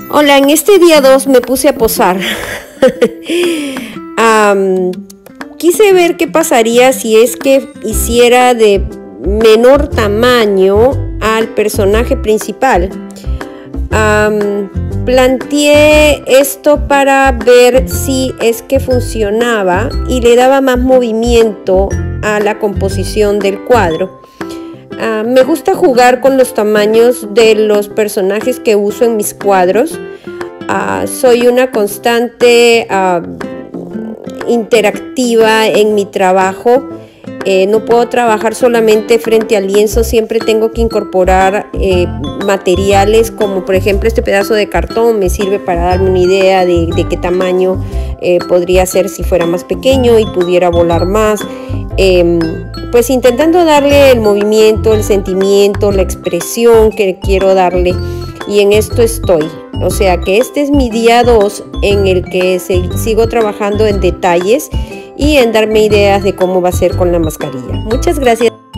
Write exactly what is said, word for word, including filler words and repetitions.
Hola, en este día dos me puse a posar. um, quise ver qué pasaría si es que hiciera de menor tamaño al personaje principal. Um, planteé esto para ver si es que funcionaba y le daba más movimiento a la composición del cuadro. Uh, me gusta jugar con los tamaños de los personajes que uso en mis cuadros. Uh, soy una constante uh, interactiva en mi trabajo. Eh, no puedo trabajar solamente frente al lienzo, siempre tengo que incorporar eh, materiales como por ejemplo este pedazo de cartón me sirve para darme una idea de, de qué tamaño eh, podría ser si fuera más pequeño y pudiera volar más. Eh, pues intentando darle el movimiento, el sentimiento, la expresión que quiero darle, y en esto estoy. O sea que este es mi día dos en el que se, sigo trabajando en detalles y en darme ideas de cómo va a ser con la mascarilla. Muchas gracias.